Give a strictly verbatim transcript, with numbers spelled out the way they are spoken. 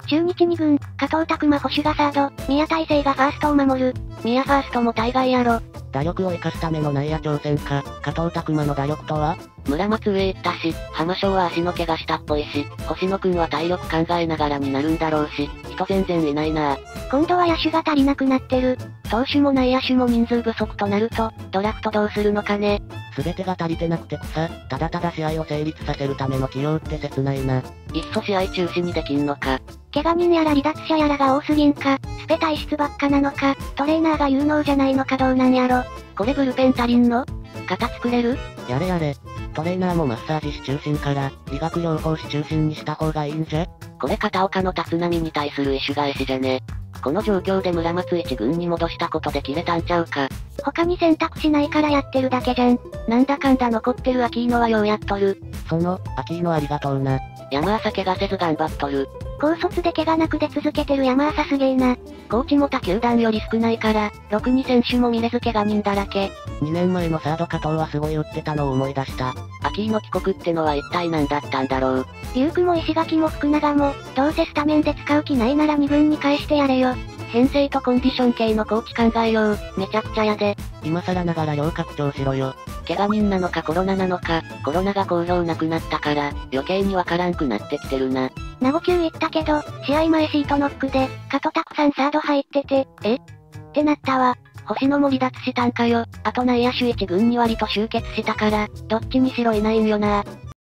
中日に軍、加藤拓磨捕手がサード、宮大勢がファーストを守る。 宮ファーストも大概やろ。 打力を生かすための内野挑戦か、加藤拓磨の打力とは？ 村松上行ったし、浜翔は足の怪我したっぽいし、星野くんは体力考えながらになるんだろうし、人全然いないな。 今度は野手が足りなくなってる。 投手も内野手も人数不足となると、ドラフトどうするのかね。 全てが足りてなくて草、ただただ試合を成立させるための起用って切ないな。 いっそ試合中止にできんのか。 怪我人やら離脱者やらが多すぎんか、スペ体質ばっかなのか、トレーナーが有能じゃないのかどうなんやろ。 これブルペン足りんの？肩作れる？ やれやれ。トレーナーもマッサージ師中心から、理学療法士中心にした方がいいんじゃ？ これ片岡の立浪に対する意趣返しじゃね。この状況で村松一軍に戻したことで切れたんちゃうか。 他に選択肢ないからやってるだけじゃん。 なんだかんだ残ってるアキーノはようやっとる。 その、アキーノありがとうな。 山浅怪我せず頑張っとる。 高卒で怪我なくで続けてる山浅すげえな。 コーチも他球団より少ないから、ろくに選手も見れず怪我人だらけ。 にねんまえのサード加藤はすごい打ってたのを思い出した。 アキーノ帰国ってのは一体何だったんだろう。 リュウクも石垣も福永も、どうせスタメンで使う気ないならに軍に返してやれよ。 編成とコンディション系のコーチ考えよう。めちゃくちゃやで。 今更ながら要拡張しろよ。 怪我人なのかコロナなのか、コロナが好評なくなったから、余計にわからんくなってきてるな。 名護級行ったけど、試合前シートノックで、加藤拓さんサード入ってて、えってなったわ。 星野も離脱したんかよ。あと内野手一軍に割と集結したから、どっちにしろいないんよな。